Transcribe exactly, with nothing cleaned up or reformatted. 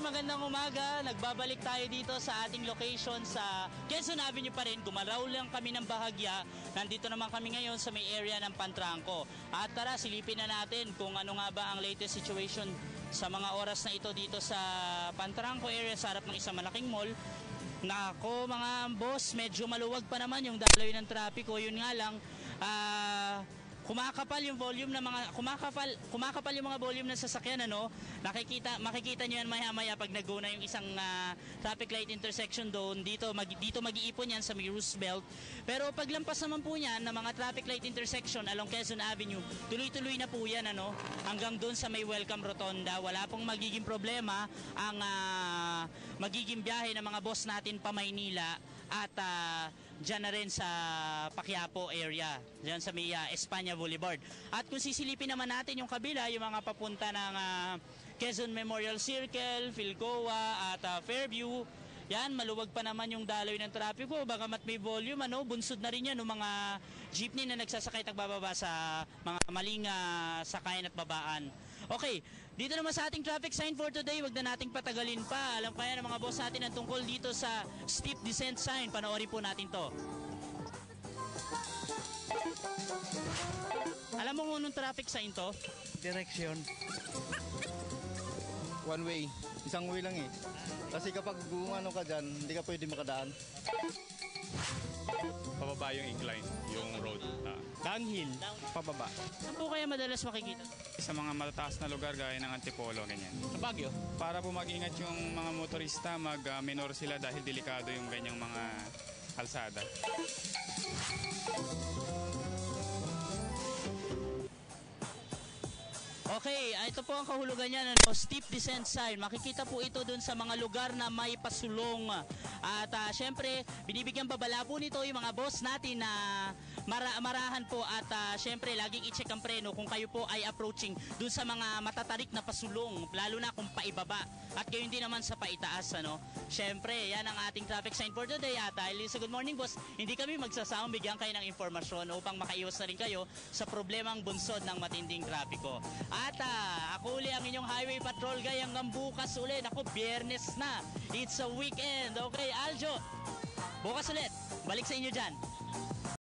magandang umaga. Nagbabalik tayo dito sa ating location sa Quezon Avenue pa rin. Gumalaw lang kami ng bahagya. Nandito naman kami ngayon sa may area ng Pantranco. At tara, silipin na natin kung ano nga ba ang latest situation sa mga oras na ito dito sa Pantranco area sa harap ng isang malaking mall. Nako mga boss, medyo maluwag pa naman yung daloy ng trapiko. Yun nga lang, ah... Uh, kumakapal yung volume ng mga kumakapal kumakapal yung mga volume ng sasakyan, ano. Nakikita makikita niyo yan maya-maya pag nag-go na yung isang uh, traffic light intersection doon dito mag, dito mag-iipon yan sa may Roosevelt. Pero paglampas naman po niyan ng mga traffic light intersection along Quezon Avenue, tuloy-tuloy na po yan, ano, hanggang doon sa may Welcome Rotonda. Wala pong magiging problema ang uh, magiging biyahe ng mga boss natin pa Maynila at uh, dyan na rin sa Paquiapo area, dyan sa may uh, Espanya Boulevard. At kung sisilipin naman natin yung kabila, yung mga papunta ng uh, Quezon Memorial Circle, Philcoa at uh, Fairview, yan, maluwag pa naman yung daloy ng trapiko. Bagamat may volume, ano, bunsod na rin yan ng mga jeepney na nagsasakay at bababa sa mga maling uh, sakayan at babaan. Okay, dito naman sa ating traffic sign for today, wag na nating patagalin pa. Alam kaya ng mga boss natin ang tungkol dito sa steep descent sign. Panoorin po natin to. Alam mo kung anong traffic sign to? Direction. One way. Isang way lang eh. Kasi kapag ano ka dyan, hindi ka pwede makadaan. Pababa yung incline, yung road. Uh, Downhill. pababa. Saan po kaya madalas makikita? Sa mga matataas na lugar gaya ng Antipolo, ganyan. Sa Baguio? Para po mag-ingat yung mga motorista, mag-minor sila dahil delikado yung ganyang mga kalsada. Okay, ito po ang kahulugan niya, ano, steep descent sign. Makikita po ito dun sa mga lugar na may pasulong. At uh, syempre, binibigyan babala po nito yung mga boss natin na mara marahan po. At uh, syempre, laging i-check ang preno kung kayo po ay approaching dun sa mga matatarik na pasulong. Lalo na kung paibaba. At gayon din naman sa paitaas, ano. Syempre, yan ang ating traffic sign for today. At dahil sa Good Morning Boss, hindi kami magsasawang bigyan kayo ng informasyon upang makaiwas na rin kayo sa problemang bunsod ng matinding trapiko. At uh, ako uli ang inyong highway patrol guy hanggang bukas ulit. Ako, biyernes na. It's a weekend. Okay, Aljo, bukas ulit. Balik sa inyo dyan.